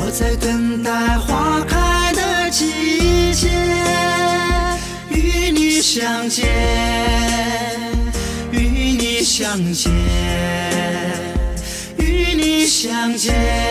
我在等待花开的季节，与你相见，与你相见，与你相见。